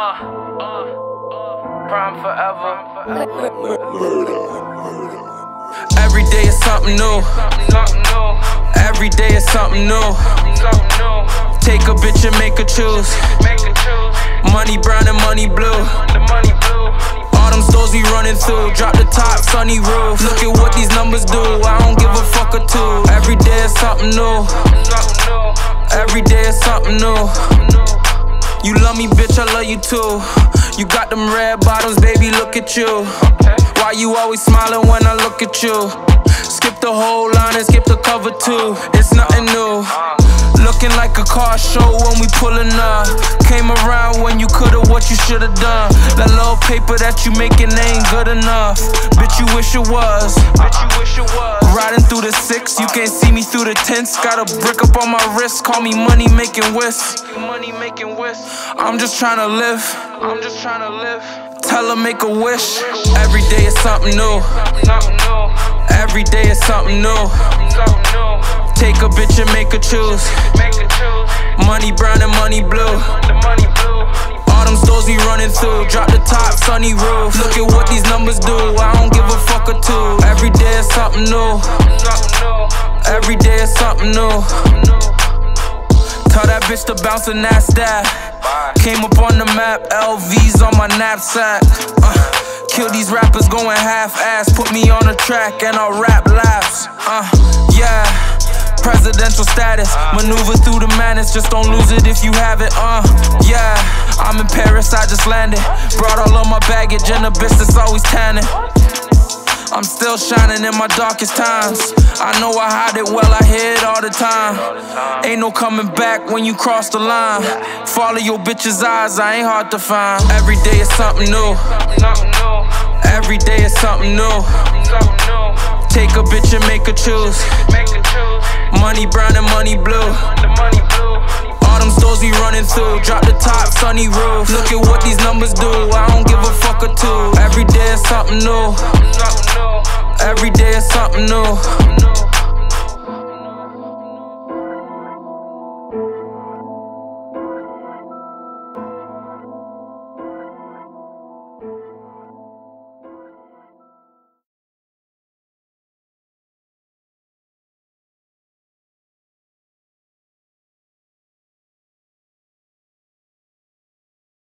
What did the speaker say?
Prime forever. Every day is something new. Every day is something new. Take a bitch and make her choose. Money brown and money blue. All them stores we running through. Drop the top, sunny roof. Look at what these numbers do. I don't give a fuck or two. Every day is something new. Every day is something new. You love me, bitch, I love you too. You got them red bottoms, baby, look at you. Why you always smiling when I look at you? Skip the whole line and skip the cover too. It's nothing new. Looking like a car show when we pulling up. Came around when you could've what you should've done. That little paper that you making ain't good enough. Bitch, you wish it was. Riding through the 6, you can't see me through the tents. Got a brick up on my wrist, call me money making whist. I'm just tryna live. Tell her make a wish. Every day is something new. Every day is something new. Take a bitch and make her choose. Money brown and money blue. All them stores we running through. Drop the top, sunny roof. Look at what these numbers do. I don't give a fuck or two. Every day is something new. Every day is something new. Tell that bitch to bounce and that's that. Came up on the map, LVs on my knapsack. Kill these rappers going half-ass. Put me on the track and I'll rap laps. Yeah. Presidential status, maneuver through the madness. Just don't lose it if you have it, yeah. I'm in Paris, I just landed. Brought all of my baggage and the bitch that's always tanning. I'm still shining in my darkest times. I know I hide it well, I hear it all the time. Ain't no coming back when you cross the line. Follow your bitch's eyes, I ain't hard to find. Every day is something new. Every day is something new. Take a bitch and make her choose. Money brown and money blue. All them stores we running through. Drop the top, sunny roof. Look at what these numbers do. I don't give a fuck or two. Every day is something new. Every day is something new.